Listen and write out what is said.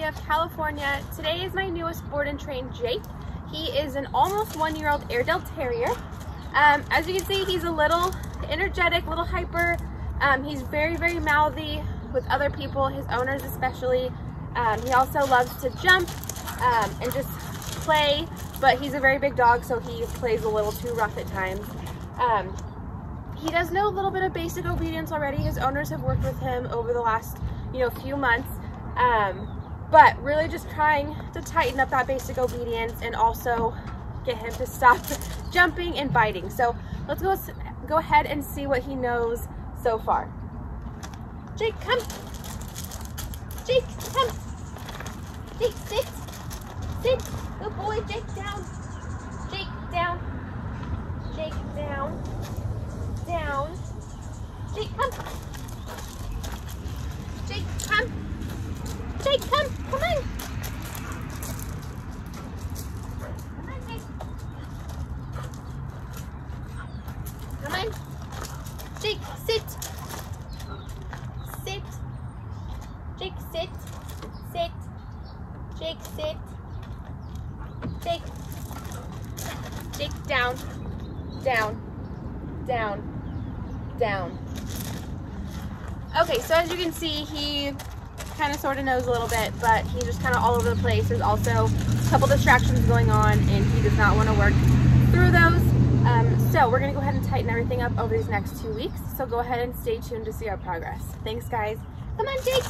of California. Today is my newest board and train, Jake. He is an almost 1-year-old Airedale Terrier. As you can see, he's a little energetic, a little hyper. He's very mouthy with other people, his owners especially. He also loves to jump and just play, but he's a very big dog, so he plays a little too rough at times. He does know a little bit of basic obedience already. His owners have worked with him over the last, few months, but really just trying to tighten up that basic obedience and also get him to stop jumping and biting. So let's go ahead and see what he knows so far. Jake, come. Jake, come. Jake, sit. Sit. Good boy. Jake, down. Jake, down. Jake, down. Down. Jake, come. Jake, come. Jake, come. Come on. Come on, Jake. Come on. Jake, sit. Sit. Jake, sit. Sit. Jake, sit. Jake. Jake, down. Down. Down. Down. Okay, so as you can see, he kind of sort of knows a little bit, but he's just kind of all over the place. There's also a couple distractions going on, and he does not want to work through those. So we're going to go ahead and tighten everything up over these next 2 weeks. So go ahead and stay tuned to see our progress. Thanks, guys. Come on, Jake.